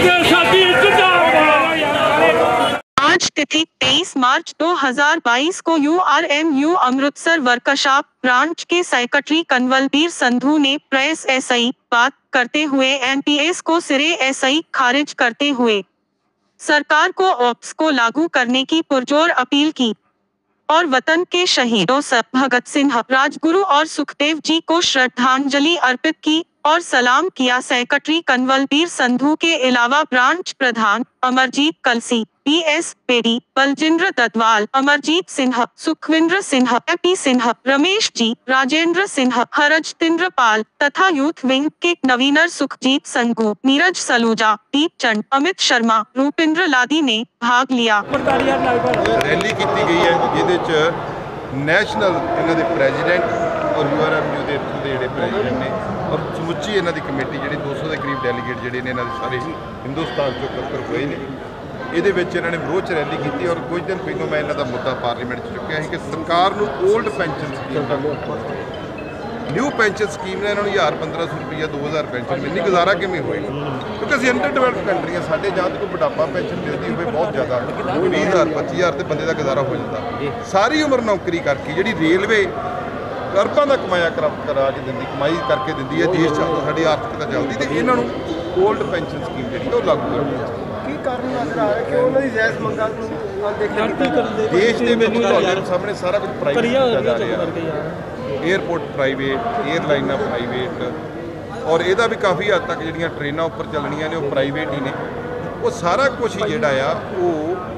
आज तिथि 23 मार्च 2022 को URMU अमृतसर वर्कशॉप ब्रांच के सेक्रेटरी कन्वलबीर संधू ने प्रेस एसआई बात करते हुए एनपीएस को सिरे एसआई खारिज करते हुए सरकार को ऑप्स को लागू करने की पुरजोर अपील की और वतन के शहीदों सर भगत सिंह, राजगुरु और सुखदेव जी को श्रद्धांजलि अर्पित की और सलाम किया। सेक्रेटरी कन्वलबीर संधू के अलावा ब्रांच प्रधान अमरजीत कलसी, बीएस बेदी, बलजिंद्र ददवाल, अमरजीत सिन्हा, सुखविंद्र सिन्हा, एपी सिन्हा, रमेश जी, राजेंद्र सिन्हा, हरजतिंद्र पाल तथा यूथ विंग के नवीनर सुखजीत संगू, नीरज सलूजा, दीप चंद, अमित शर्मा, रूपिंद्र लादी ने भाग लिया। रैली की गई है जिहदे च नैशनल इन्हां दे प्रेजिडेंट और URMU के इत्थों के प्रेजिडेंट ने और समुची इन्हां दी कमेटी जी 200 के करीब डेलीगेट जोड़े ने सारे हिंदुस्तान चो इकट्ठे हुए हैं। ये इन्होंने विरोध च रैली की और कुछ दिन पहलों मैं इन्हों का मुद्दा पार्लीमेंट चुकया है कि सरकार को old pension scheme new pension scheme ने इन्होंने 1000-1500 रुपया 2000 पेंशन मिलनी, गुजारा किमें होएगा क्योंकि असं अंडर डेवलप्ड कंट्री हैं। साढ़े जहाँ तक बुढ़ापा पेंशन मिलती हो बहुत ज़्यादा 20,000 25,000 तो बंदे का गुजारा हो जाता। सारी उम्र नौकरी करके जी रेलवे अरबां का कमाया करा के दी कमाई करके दी है, देश चलता साड़ी आर्थिकता चलती, तो इन्हों ओल्ड पेंशन स्कीम जी लागू करनी देश के सामने सारा कुछ प्राइवेट जा रहा है, एयरपोर्ट प्राइवेट, एयरलाइना प्राइवेट और यदा भी काफ़ी हद तक जो ट्रेन उपर चलनिया ने वो प्राइवेट ही ने। वो सारा कुछ ही जोड़ा वो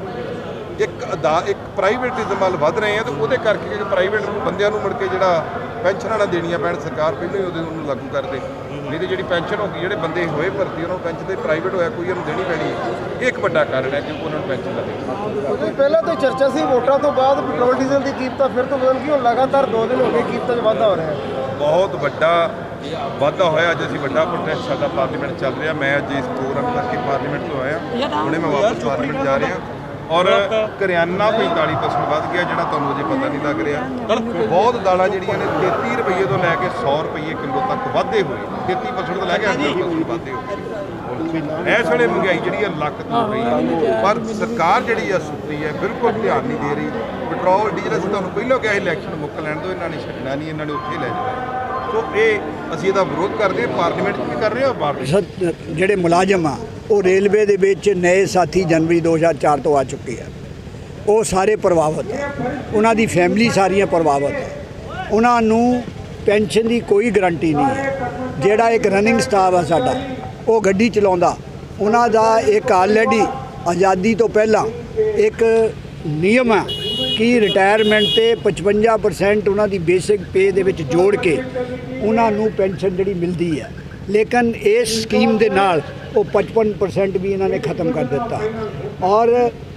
एक प्राइवेटिज्म वाल वध रहे हैं, तो वो करके प्राइवेट बंदियां मुड़ के जो पेंशन ना देनिया पैन सरकार पहले ही उन्होंने लागू कर दे, नहीं तो जी पेंशन होगी जो बंदे होए भर्ती उन्होंने पेंशन तो प्राइवेट होया कोई उन्होंने देनी पैनी है। एक बड़ा कारण है क्योंकि उन्होंने पेंशन ना देनी। पहले तो चर्चा सी वोटों तो बाद पेट्रोल डीजल की कीमत फिर तो बदल गई, लगातार 2 दिन हो गए कीमत वाधा हो रहा है, बहुत बड़ा वाधा होया। अज असीं बड़ा प्रोटेस्ट साडा पार्लीमेंट चल रहा, मैं अज इस प्रोग्राम करके पार्लीमेंट तो आया, हुणे मैं वापस पार्लीमेंट जा रहा और करियाना 45% वध गया जो तुहानूं अजे पता नहीं लग रहा। बहुत दालां जिहड़ियां ने 33 रुपये तो लैके 100 रुपये किलो तक वाधे हुए, 33% तो लैके 80% वाधे हुए। इस वेले महंगाई जी लक तो हो रही है, पर सरकार जी सुती है, बिल्कुल ध्यान नहीं दे रही। पेट्रोल डीजल असीं तुहानूं पहलों कहा इलैक्शन मुक लैण दो, इन्होंने छड्डना नहीं, इन्होंने उत्थे लै जाना। तो ये असीं इहदा विरोध करते हैं, पार्लीमेंट भी कर रहे हैं। बाहर ਜਿਹੜੇ ਮੁਲਾਜ਼ਮ ਆ ਉਹ ਰੇਲਵੇ ਦੇ ਵਿੱਚ ਨਏ ਸਾਥੀ ਜਨਵਰੀ 2004 ਤੋਂ ਆ ਚੁੱਕੇ ਆ, ਉਹ ਸਾਰੇ ਪ੍ਰਭਾਵਿਤ ਹੈ, ਉਹਨਾਂ ਦੀ ਫੈਮਿਲੀ ਸਾਰੀਆਂ ਪ੍ਰਭਾਵਿਤ ਹੈ, ਉਹਨਾਂ ਨੂੰ ਪੈਨਸ਼ਨ ਦੀ ਕੋਈ ਗਰੰਟੀ ਨਹੀਂ ਹੈ। ਜਿਹੜਾ ਇੱਕ ਰਨਿੰਗ ਸਟਾਫ ਆ ਸਾਡਾ ਉਹ ਗੱਡੀ ਚਲਾਉਂਦਾ, ਉਹਨਾਂ ਦਾ ਇੱਕ ਆਲਰੇਡੀ ਆਜ਼ਾਦੀ ਤੋਂ ਪਹਿਲਾਂ ਇੱਕ ਨਿਯਮ ਹੈ कि रिटायरमेंट से 55% उन्होंने बेसिक पे दे विच जोड़ के उन्होंने पेंशन जी मिलती है, लेकिन इस स्कीम के नाल वो 55% भी इन्होंने ख़त्म कर दिता। और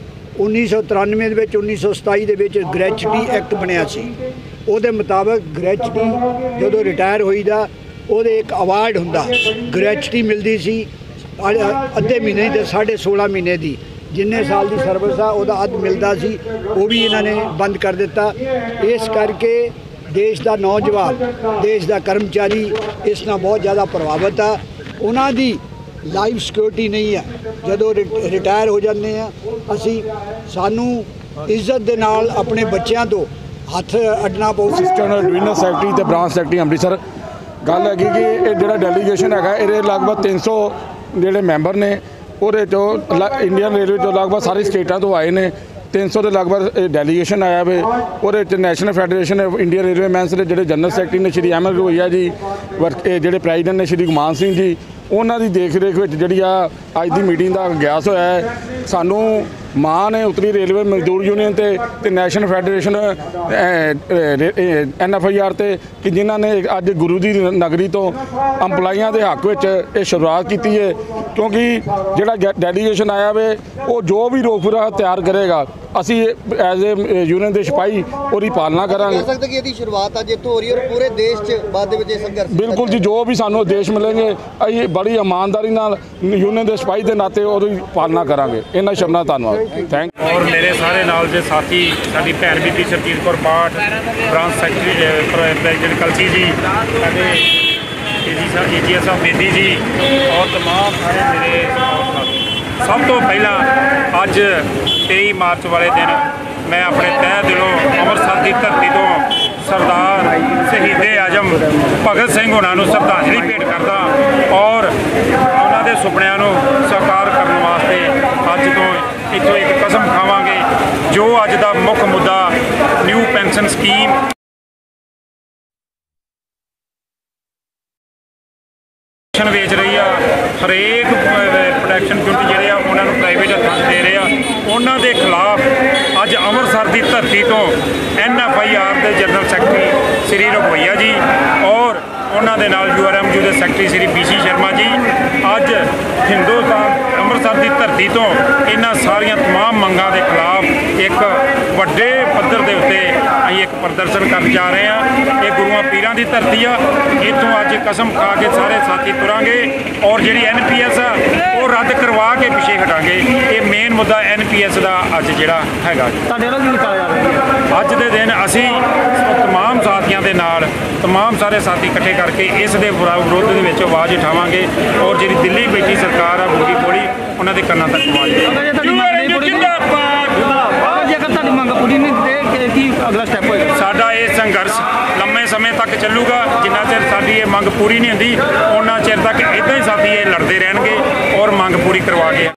1993 के 1927 के ग्रैचुटी एक्ट बनया सी, उहदे मुताबिक ग्रैचुटी जो रिटायर होईदा उहदे एक अवार्ड हुंदा, ग्रैचुटी मिलती सी अद्धे महीने की 16.5 महीने की, जिन्ने साल की सर्विस आ उहदा अध मिलता सी, वो भी इन्होंने बंद कर दिता। इस करके देश का नौजवान, देश का कर्मचारी इस नाल बहुत ज़्यादा प्रभावित आ। उन्होंने लाइफ सिक्योरिटी नहीं है, जो रिटायर हो जाते हैं असी सानू इज्जत दे नाल अपने बच्चों तो हथ अड्डना पऊ। असिस्टेंट डिवीजनल सैकटरी तो ब्रांच सैकटरी अमृतसर गल है कि जो डेलीगेशन है ये लगभग 300 जोड़े मैंबर ने, और जो इंडियन रेलवे तो लगभग सारी स्टेटा तो आए हैं, 300 के लगभग डेलीगेशन आया वे। और national federation of Indian railway men's के जो जनरल सैकटरी ने श्री अहमद रोहिया जी, जो प्रेजिडेंट ने श्री गुमान सिंह जी, उन्होंने देख रेख में जी अज की मीटिंग का अग्यास होया है। सानू माण है उत्तरी रेलवे मजदूर यूनियन ते नैशनल फैडरेशन NFIR ते कि जिन्हों ने अज गुरु की नगरी तो अंपलाइयों के हक में शुरुआत की है, क्योंकि जोड़ा डेलीगेशन आया वे वो जो भी रोक पुरा तैयार करेगा असी एज ए यूनियन के सिपाही और पालना करांगे। शुरुआत अज तो हो रही है और पूरे देश च बाद विच संघर्ष बिल्कुल जी, जो भी सानू देश मिलेंगे असीं बड़ी ईमानदारी नाल यूनियन के सिपाही के नाते और पालना करांगे। इन्हां शब्दां दा धन्नवाद। थैंक। और मेरे सारे नाल जे साथी साडी भैन बीबी सरजीत कौर पाठ, branch secretary president Kalsi ji, साडे AGS साहब बेदी जी और तमाम सारे मेरे साथी ਸਭ ਤੋਂ ਪਹਿਲਾਂ ਅੱਜ 23 ਮਾਰਚ ਵਾਲੇ ਦਿਨ मैं अपने तह दिलों ਅੰਮ੍ਰਿਤਸਰ की धरती तो सरदार शहीदे आजम भगत सिंह होना श्रद्धांजलि भेंट करदा और उन्होंने सुपनिਆਂ ਨੂੰ साकार करने वास्ते अज तो इतों एक कसम खावांगे जो अज का मुख मुद्दा न्यू पेंशन स्कीम ਵੇਚ ਰਹੀ ਆ ਹਰੇਕ ਪ੍ਰੋਟੈਕਸ਼ਨ ਯੂਨਿਟ ਜਿਹੜੇ ਆ ਉਹਨਾਂ ਨੂੰ ਪ੍ਰਾਈਵੇਟ ਹੱਥਾਂ 'ਚ ਦੇ ਰਹੇ ਆ ਉਹਨਾਂ ਦੇ ਖਿਲਾਫ ਅੱਜ ਅੰਮ੍ਰਿਤਸਰ ਦੀ ਧਰਤੀ ਤੋਂ NFIR ਦੇ ਜਨਰਲ ਸੈਕਟਰੀ ਸ੍ਰੀ ਰਘੋਈਆ ਜੀ ਔਰ ਉਹਨਾਂ ਦੇ ਨਾਲ URMU ਦੇ ਸੈਕਟਰੀ ਸ੍ਰੀ BC ਸ਼ਰਮਾ ਜੀ ਅੱਜ ਹਿੰਦੁਸਤਾਨ ਅੰਮ੍ਰਿਤਸਰ ਦੀ ਧਰਤੀ ਤੋਂ ਇਹਨਾਂ ਸਾਰੀਆਂ तमाम ਮੰਗਾਂ ਦੇ ਖਿਲਾਫ ਇੱਕ ਵੱਡੇ ਪੱਧਰ ਦੇ ਉੱਤੇ ਅਸੀਂ ਇੱਕ ਪ੍ਰਦਰਸ਼ਨ ਕਰਨ ਜਾ ਰਹੇ ਹਾਂ। ਇਹ ਗੁਰੂਆਂ ਪੀਰਾਂ ਦੀ ਧਰਤੀ ਆ, ਇੱਥੋਂ ਅੱਜ ਕਸਮ ਖਾ ਕੇ ਸਾਰੇ ਸਾਥੀ ਤੁਰਾਂਗੇ ਔਰ ਜਿਹੜੀ NPS ਆ ਉਹ ਰੱਦ ਕਰਵਾ ਕੇ ਪਿੱਛੇ ਹਟਾਂਗੇ। ਇਹ ਮੇਨ ਮੁੱਦਾ NPS ਦਾ ਅੱਜ ਜਿਹੜਾ ਹੈਗਾ ਤੁਹਾਡੇ ਵੱਲੋਂ ਕੀ ਕੀਤਾ ਜਾ ਰਿਹਾ ਅੱਜ ਦੇ ਦਿਨ ਅਸੀਂ तमाम ਸਾਥੀਆਂ ਦੇ ਨਾਲ तमाम ਸਾਰੇ ਸਾਥੀ ਇਕੱਠੇ ਕਰਕੇ ਇਸ ਦੇ ਵਿਰੋਧ ਦੇ ਵਿੱਚ ਆਵਾਜ਼ ਉਠਾਵਾਂਗੇ ਔਰ ਜਿਹੜੀ ਦਿੱਲੀ ਬੈਠੀ ਸਰਕਾਰ ਆ ਬੋਲੀ ਬੋਲੀ ਉਹਨਾਂ ਦੇ ਕੰਨਾਂ ਤੱਕ ਪਹੁੰਚ ਜੇਕਰ ਤੁਹਾਡੀ ਮੰਗ ਪੂਰੀ ਨਹੀਂ ਤੇ ਕੀ ਅਗਲਾ ਸਟੈਪ ਹੋਏਗਾ? ਸਾਡਾ ਇਹ ਸੰਘਰਸ਼ ਲੰਮੇ ਸਮੇਂ ਤੱਕ ਚੱਲੂਗਾ। ਜਿੰਨਾ ਚਿਰ ਸਾਡੀ ਇਹ ਮੰਗ ਪੂਰੀ ਨਹੀਂ ਹੁੰਦੀ ਉਹਨਾਂ ਚਿਰ ਤੱਕ ਇੱਦਾਂ ਹੀ ਸਾਥੀ ਇਹ ਲੜਦੇ ਰਹਿਣਗੇ ਔਰ ਮੰਗ ਪੂਰੀ ਕਰਵਾ ਕੇ